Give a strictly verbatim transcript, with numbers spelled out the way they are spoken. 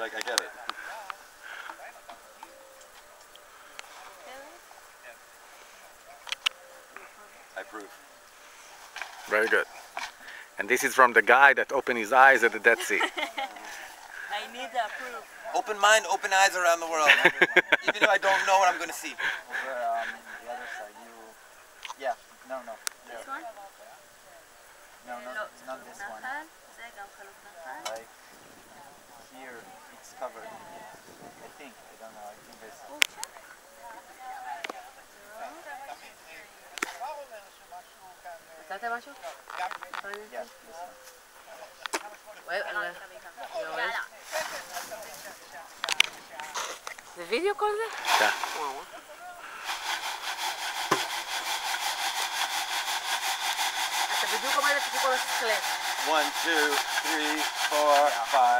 like, I get it. I approve. Very good. And this is from the guy that opened his eyes at the Dead Sea. I need to approve. Open mind, open eyes around the world. Even if I don't know what I'm going to see. Over um, the other side, you... Yeah, no, no. This one? No, no, not this one. Like, here, it's covered. I think, I don't know, I think this... מצאתם משהו? Yeah, this one. זה וידאו כל זה? כן. אתה בדיוק עומדת לפי כל הסקלט. One, two, three, four, five.